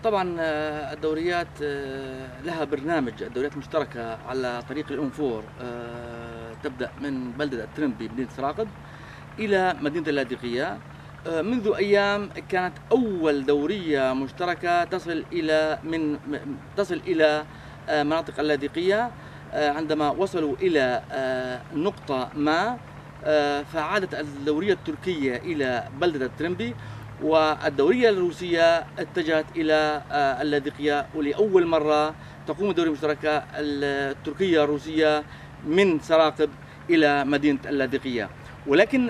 طبعا الدوريات لها برنامج، الدوريات المشتركة على طريق الأنفور تبدأ من بلدة الترمبي مدينة سراقب إلى مدينة اللاذقية. منذ أيام كانت أول دورية مشتركة تصل إلى مناطق اللاذقية. عندما وصلوا إلى نقطة ما فعادت الدورية التركية إلى بلدة الترمبي، والدورية الروسية اتجهت إلى اللاذقية، ولأول مرة تقوم الدورية المشتركة التركية الروسية من سراقب إلى مدينة اللاذقية. ولكن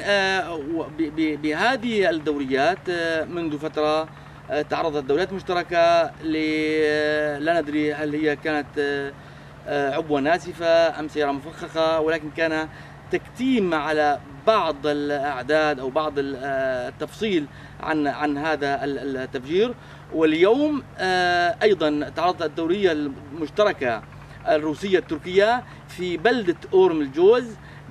بهذه الدوريات منذ فترة تعرضت الدوريات المشتركة لا ندري هل هي كانت عبوة ناسفة أم سيارة مفخخة، ولكن كان تكتيم على بعض الأعداد أو بعض التفصيل عن هذا التفجير. واليوم أيضا تعرضت الدورية المشتركة الروسية التركية في بلدة أورم الجوز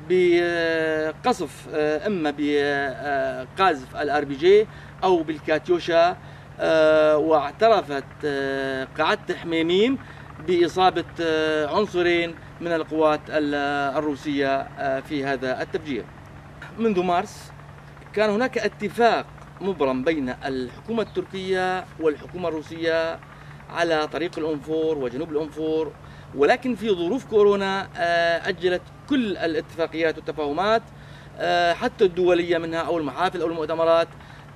بقصف إما بقاذف الRPG أو بالكاتيوشا، واعترفت قاعدة حميميم بإصابة عنصرين من القوات الروسية في هذا التفجير. منذ مارس كان هناك اتفاق مبرم بين الحكومة التركية والحكومة الروسية على طريق الأنفور وجنوب الأنفور، ولكن في ظروف كورونا أجلت كل الاتفاقيات والتفاهمات حتى الدولية منها أو المحافل أو المؤتمرات.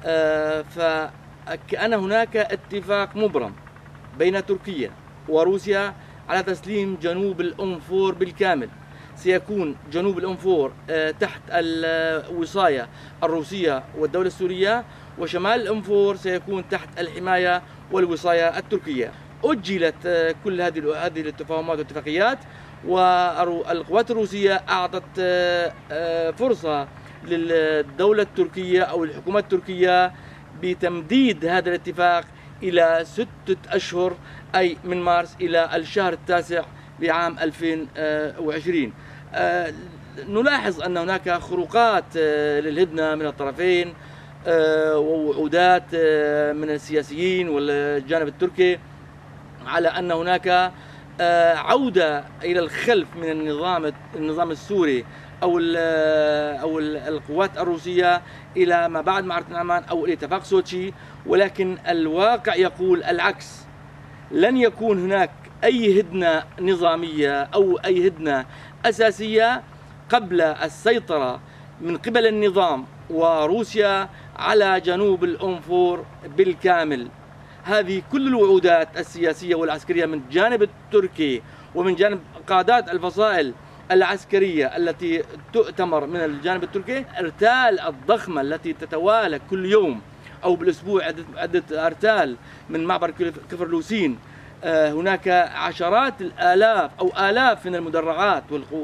فكأن هناك اتفاق مبرم بين تركيا وروسيا على تسليم جنوب الأنفور بالكامل. سيكون جنوب الأنفور تحت الوصاية الروسية والدولة السورية، وشمال الأنفور سيكون تحت الحماية والوصاية التركية. أجلت كل هذه الاتفاهمات والاتفاقيات، والقوات الروسية أعطت فرصة للدولة التركية أو الحكومة التركية بتمديد هذا الاتفاق إلى 6 أشهر، أي من مارس إلى الشهر التاسع بعام 2020. نلاحظ أن هناك خروقات للهدنة من الطرفين ووعودات من السياسيين والجانب التركي على أن هناك عودة إلى الخلف من النظام السوري أو القوات الروسية إلى ما بعد معركة نعمان أو إلى اتفاق سوتشي. ولكن الواقع يقول العكس، لن يكون هناك أي هدنة نظامية أو أي هدنة أساسية قبل السيطرة من قبل النظام وروسيا على جنوب الأنفور بالكامل. هذه كل الوعودات السياسية والعسكرية من الجانب التركي ومن جانب قادات الفصائل العسكرية التي تؤتمر من الجانب التركي، الارتال الضخمة التي تتوالى كل يوم أو بالأسبوع عدة أرتال من معبر كفرلوسين. هناك عشرات الآلاف أو آلاف من المدرعات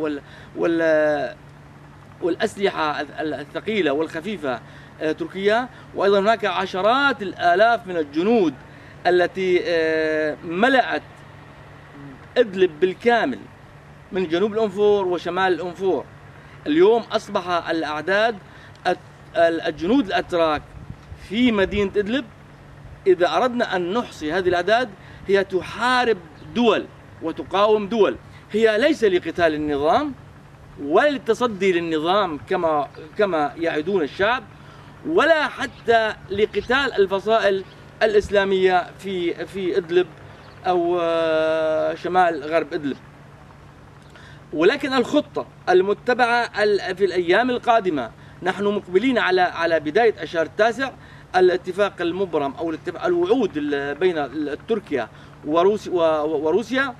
والأسلحة الثقيلة والخفيفة تركيا، وأيضا هناك عشرات الآلاف من الجنود التي ملأت إدلب بالكامل من جنوب الأنفور وشمال الأنفور. اليوم أصبح الأعداد الجنود الأتراك في مدينة إدلب، إذا أردنا أن نحصي هذه الأعداد، هي تحارب دول وتقاوم دول. هي ليس لقتال النظام ولا للتصدي للنظام كما يعدون الشعب، ولا حتى لقتال الفصائل الإسلامية في إدلب أو شمال غرب إدلب. ولكن الخطة المتبعة في الأيام القادمة، نحن مقبلين على بداية الشهر التاسع الاتفاق المبرم أو الوعود بين تركيا وروسيا.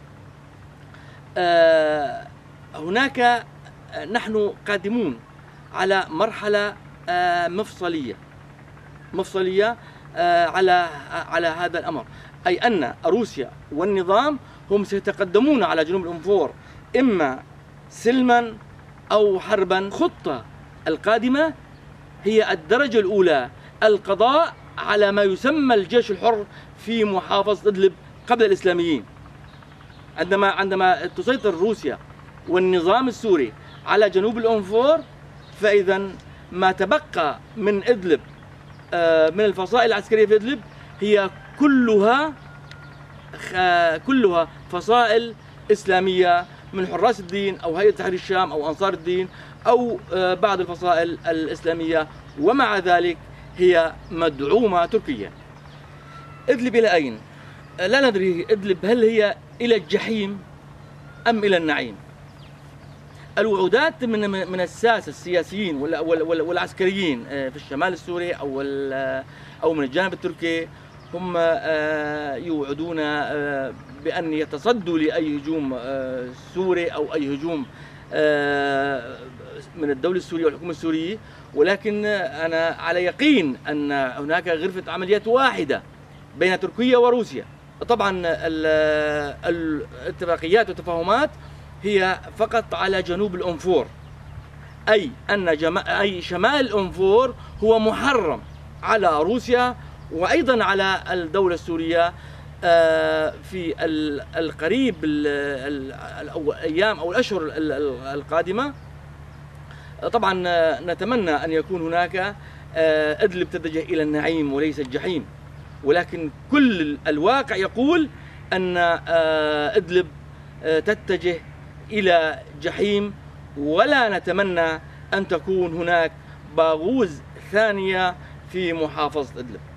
هناك نحن قادمون على مرحلة مفصلية على هذا الأمر، أي أن روسيا والنظام هم سيتقدمون على جنوب الأنفور إما سلما أو حربا. الخطة القادمة هي الدرجة الأولى، القضاء على ما يسمى الجيش الحر في محافظة إدلب قبل الإسلاميين. عندما تسيطر روسيا والنظام السوري على جنوب الأنفور، فإذا ما تبقى من إدلب من الفصائل العسكرية في إدلب هي كلها كلها فصائل إسلامية من حراس الدين أو هيئة تحرير الشام أو أنصار الدين أو بعض الفصائل الإسلامية، ومع ذلك هي مدعومة تركيا. إدلب إلى أين؟ لا ندري. إدلب هل هي إلى الجحيم أم إلى النعيم؟ الوعودات من الساسة السياسيين والعسكريين في الشمال السوري أو من الجانب التركي هم يوعدون بأن يتصدوا لأي هجوم سوري أو أي هجوم من الدولة السورية والحكومة السورية، ولكن أنا على يقين أن هناك غرفة عمليات واحدة بين تركيا وروسيا. طبعا الاتفاقيات والتفاهمات هي فقط على جنوب الأنفور، أي أن شمال الأنفور هو محرم على روسيا وأيضا على الدولة السورية في القريب الأيام أو الأشهر القادمة. طبعا نتمنى أن يكون هناك إدلب تتجه إلى النعيم وليس الجحيم، ولكن كل الواقع يقول أن إدلب تتجه إلى جحيم، ولا نتمنى أن تكون هناك باغوز ثانية في محافظة إدلب.